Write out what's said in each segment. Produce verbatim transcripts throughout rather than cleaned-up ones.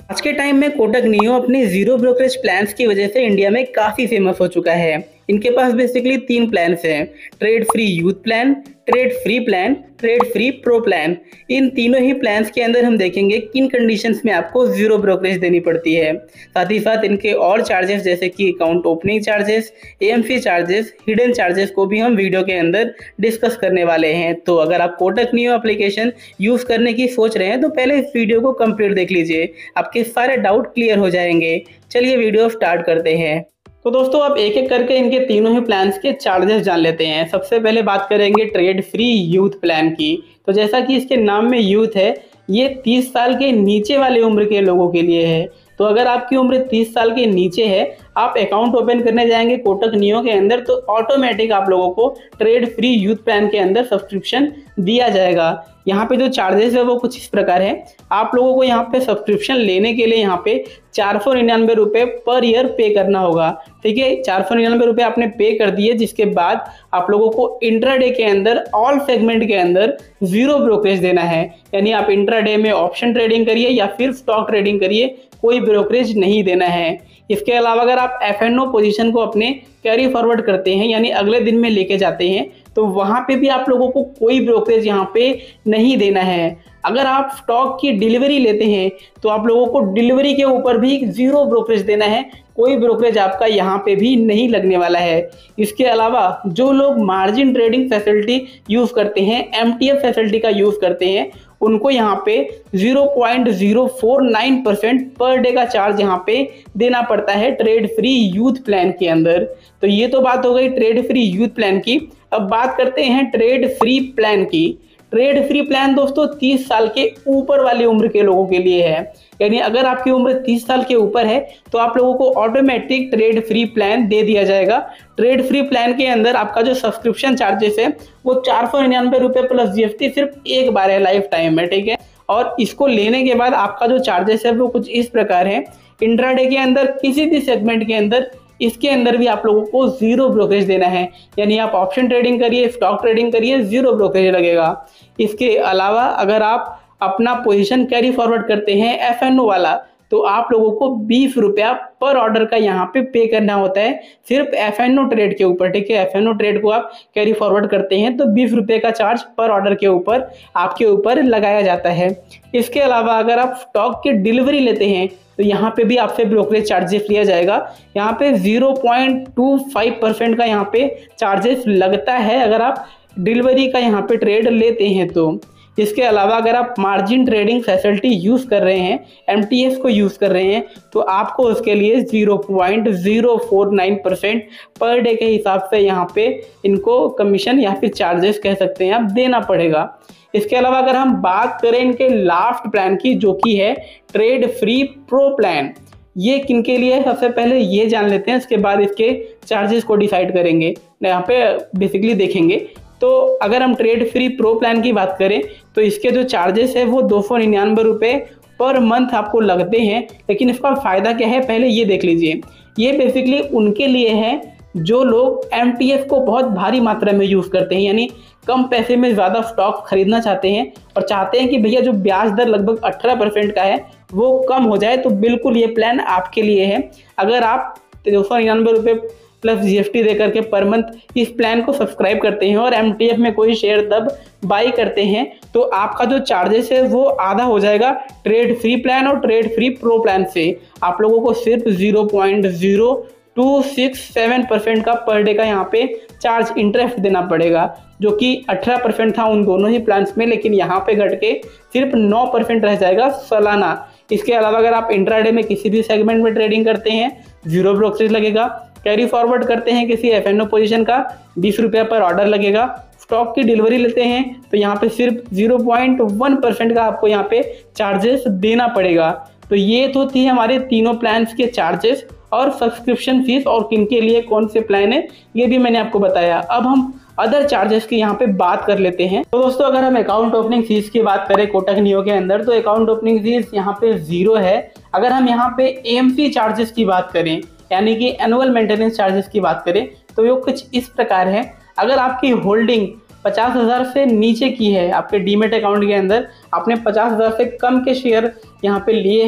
आज के टाइम में कोटक नियो अपने जीरो ब्रोकरेज प्लान्स की वजह से इंडिया में काफ़ी फेमस हो चुका है। इनके पास बेसिकली तीन प्लान्स हैं, trade free youth plan, trade free plan, trade free pro plan. इन तीनों ही प्लान्स के अंदर हम देखेंगे किन कंडीशंस में आपको जीरो ब्रोकरेज देनी पड़ती है। साथ ही साथ इनके और चार्जेस जैसे कि account opening charges, AMC charges, hidden charges को भी हम वीडियो के अंदर डिस्कस करने वाले हैं। तो अगर आप कोटक नियो एप्लीकेशन यूज़ करने की सोच रहे हैं तो पहले इस वीडियो को कंप्लीट देख लीजिए, आपके सारे डाउट क्लियर हो जाएंगे। चलिए वीडियो स्टार्ट करते हैं। तो दोस्तों अब एक एक करके इनके तीनों ही प्लान्स के चार्जेस जान लेते हैं। सबसे पहले बात करेंगे ट्रेड फ्री यूथ प्लान की। तो जैसा कि इसके नाम में यूथ है, ये तीस साल के नीचे वाले उम्र के लोगों के लिए है। तो अगर आपकी उम्र तीस साल के नीचे है, आप अकाउंट ओपन करने जाएंगे कोटक नियो के अंदर, तो ऑटोमेटिक आप लोगों को ट्रेड फ्री यूथ प्लान के अंदर सब्सक्रिप्शन दिया जाएगा। यहाँ पे जो चार्जेस है वो कुछ इस प्रकार है। आप लोगों को यहाँ पे सब्सक्रिप्शन लेने के लिए यहाँ पे चार सौ निन्यानवे रुपये पर ईयर पे करना होगा। ठीक है, चार सौ निन्यानवे रुपये आपने पे कर दिए, जिसके बाद आप लोगों को इंट्राडे के अंदर ऑल सेगमेंट के अंदर जीरो ब्रोकरेज देना है। यानी आप इंट्राडे में ऑप्शन ट्रेडिंग करिए या फिर स्टॉक ट्रेडिंग करिए, कोई ब्रोकरेज नहीं देना है। इसके अलावा अगर आप एफ एन ओ पोजीशन को अपने कैरी फॉरवर्ड करते हैं, यानी अगले दिन में लेके जाते हैं, तो वहाँ पे भी आप लोगों को कोई ब्रोकरेज यहाँ पे नहीं देना है। अगर आप स्टॉक की डिलीवरी लेते हैं तो आप लोगों को डिलीवरी के ऊपर भी जीरो ब्रोकरेज देना है, कोई ब्रोकरेज आपका यहाँ पे भी नहीं लगने वाला है। इसके अलावा जो लोग मार्जिन ट्रेडिंग फैसिलिटी यूज़ करते हैं, एम टी एफ फैसिलिटी का यूज़ करते हैं, उनको यहाँ पे zero point zero four nine percent per day का चार्ज यहाँ पे देना पड़ता है ट्रेड फ्री यूथ प्लान के अंदर। तो ये तो बात हो गई ट्रेड फ्री यूथ प्लान की। अब बात करते हैं ट्रेड फ्री प्लान की। ट्रेड फ्री प्लान दोस्तों तीस साल के ऊपर वाली उम्र के लोगों के लिए है। यानी अगर आपकी उम्र तीस साल के ऊपर है तो आप लोगों को ऑटोमेटिक ट्रेड फ्री प्लान दे दिया जाएगा। ट्रेड फ्री प्लान के अंदर आपका जो सब्सक्रिप्शन चार्जेस है वो चार सौ निन्यानवे रुपये प्लस जीएसटी सिर्फ एक बार है लाइफ टाइम में। ठीक है, और इसको लेने के बाद आपका जो चार्जेस है वो कुछ इस प्रकार है। इंट्राडे के अंदर किसी भी सेगमेंट के अंदर इसके अंदर भी आप लोगों को जीरो ब्रोकरेज देना है। यानी आप ऑप्शन ट्रेडिंग करिए, स्टॉक ट्रेडिंग करिए, जीरो ब्रोकरेज लगेगा। इसके अलावा अगर आप अपना पोजीशन कैरी फॉरवर्ड करते हैं एफ एन ओ वाला, तो आप लोगों को बीस रुपया पर ऑर्डर का यहाँ पे पे करना होता है, सिर्फ एफ एन ओ ट्रेड के ऊपर। ठीक है, एफ एन ओ ट्रेड को आप कैरी फॉरवर्ड करते हैं तो बीस रुपये का चार्ज पर ऑर्डर के ऊपर आपके ऊपर लगाया जाता है। इसके अलावा अगर आप स्टॉक की डिलीवरी लेते हैं तो यहाँ पे भी आपसे ब्रोकरेज चार्जेस लिया जाएगा। यहाँ पे zero point two five percent का यहाँ पे चार्जेस लगता है अगर आप डिलीवरी का यहाँ पे ट्रेड लेते हैं तो। इसके अलावा अगर आप मार्जिन ट्रेडिंग फैसिलिटी यूज़ कर रहे हैं, एम टी एफ को यूज़ कर रहे हैं, तो आपको उसके लिए zero point zero four nine percent per day के हिसाब से यहाँ पे इनको कमीशन या फिर चार्जेस कह सकते हैं आप देना पड़ेगा। इसके अलावा अगर हम बात करें इनके लास्ट प्लान की, जो कि है ट्रेड फ्री प्रो प्लान, ये किन के लिए है सबसे पहले ये जान लेते हैं, इसके बाद इसके चार्जेस को डिसाइड करेंगे, यहाँ पे बेसिकली देखेंगे। तो अगर हम ट्रेड फ्री प्रो प्लान की बात करें तो इसके जो चार्जेस है वो दो सौ निन्यानवे रुपये पर मंथ आपको लगते हैं। लेकिन इसका फ़ायदा क्या है पहले ये देख लीजिए। ये बेसिकली उनके लिए है जो लोग एम टी एफ को बहुत भारी मात्रा में यूज़ करते हैं, यानी कम पैसे में ज़्यादा स्टॉक खरीदना चाहते हैं और चाहते हैं कि भैया जो ब्याज दर लगभग अठारह परसेंट का है वो कम हो जाए, तो बिल्कुल ये प्लान आपके लिए है। अगर आप दो सौ निन्यानवे रुपये प्लस जीएसटी दे करके पर मंथ इस प्लान को सब्सक्राइब करते हैं और एम टी एफ में कोई शेयर तब बाई करते हैं, तो आपका जो चार्जेस है वो आधा हो जाएगा ट्रेड फ्री प्लान और ट्रेड फ्री प्रो प्लान से। आप लोगों को सिर्फ zero point zero two six seven percent का पर डे का यहाँ पे चार्ज इंटरेस्ट देना पड़ेगा, जो कि अठारह परसेंट था उन दोनों ही प्लान्स में, लेकिन यहाँ पे घट के सिर्फ नौ परसेंट रह जाएगा सालाना। इसके अलावा अगर आप इंट्राडे में किसी भी सेगमेंट में ट्रेडिंग करते हैं जीरो ब्रोकरेज लगेगा। कैरी फॉरवर्ड करते हैं किसी एफ एन ओ पोजीशन का बीस रुपये पर ऑर्डर लगेगा। स्टॉक की डिलीवरी लेते हैं तो यहाँ पे सिर्फ ज़ीरो पॉइंट वन परसेंट का आपको यहाँ पे चार्जेस देना पड़ेगा। तो ये तो थी हमारे तीनों प्लान्स के चार्जेस और सब्सक्रिप्शन फीस, और किन के लिए कौन से प्लान है ये भी मैंने आपको बताया। अब हम अदर चार्जेस की यहाँ पे बात कर लेते हैं। तो दोस्तों अगर हम अकाउंट ओपनिंग फीस की बात करें कोटक नियो के अंदर, तो अकाउंट ओपनिंग फीस यहाँ पे जीरो है। अगर हम यहाँ पे एएमसी चार्जेस की बात करें, यानी कि एनुअल मेंटेनेंस चार्जेस की बात करें, तो वो कुछ इस प्रकार है। अगर आपकी होल्डिंग पचास हज़ार से नीचे की है, आपके डीमेट अकाउंट के अंदर आपने पचास हज़ार से कम के शेयर यहाँ पे लिए हैं,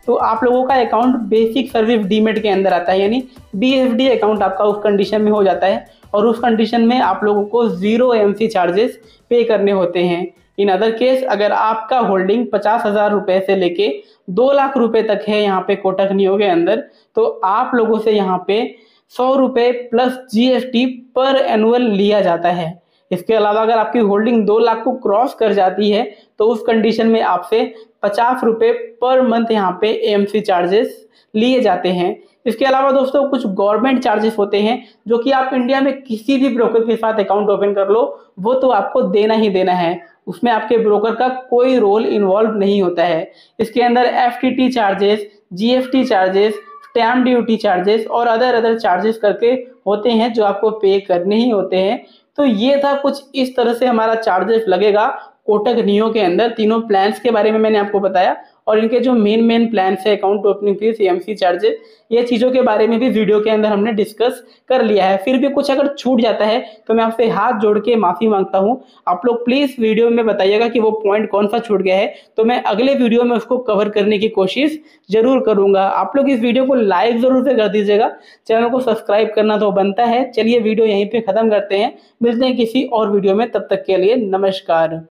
तो आप लोगों का अकाउंट बेसिक सर्विस डीमेट के अंदर आता है, यानी बी एफ डी अकाउंट आपका उस कंडीशन में हो जाता है और उस कंडीशन में आप लोगों को जीरो एम सी चार्जेस पे करने होते हैं। इन अदर केस अगर आपका होल्डिंग पचास हज़ार रुपये से लेके दो लाख रुपए तक है यहाँ पे कोटक नियो के अंदर, तो आप लोगों से यहाँ पे सौ रुपये plus G S T per annual लिया जाता है। इसके अलावा अगर आपकी होल्डिंग दो लाख को क्रॉस कर जाती है तो उस कंडीशन में आपसे पचास रुपये पर मंथ यहाँ पे ए एम सी चार्जेस लिए जाते हैं। इसके अलावा दोस्तों कुछ गवर्नमेंट चार्जेस होते हैं जो कि आप इंडिया में किसी भी ब्रोकर के साथ अकाउंट ओपन कर लो, वो तो आपको देना ही देना है, उसमें आपके ब्रोकर का कोई रोल इन्वॉल्व नहीं होता है। इसके अंदर F T T charges, G S T charges, stamp duty charges और अदर अदर चार्जेस करके होते हैं जो आपको पे करने ही होते हैं। तो ये था कुछ इस तरह से हमारा चार्जेस लगेगा कोटक नियो के अंदर। तीनों प्लान्स के बारे में मैंने आपको बताया और इनके जो मेन मेन प्लान्स है, account opening fees, A M C charges, ये चीज़ों के बारे में भी वीडियो के अंदर हमने डिस्कस कर लिया है। फिर भी कुछ अगर छूट जाता है तो मैं आपसे हाथ जोड़ के माफ़ी मांगता हूँ। आप लोग प्लीज़ वीडियो में बताइएगा कि वो पॉइंट कौन सा छूट गया है, तो मैं अगले वीडियो में उसको कवर करने की कोशिश जरूर करूँगा। आप लोग इस वीडियो को लाइक ज़रूर से कर दीजिएगा, चैनल को सब्सक्राइब करना तो बनता है। चलिए वीडियो यहीं पर ख़त्म करते हैं, मिलते हैं किसी और वीडियो में, तब तक के लिए नमस्कार।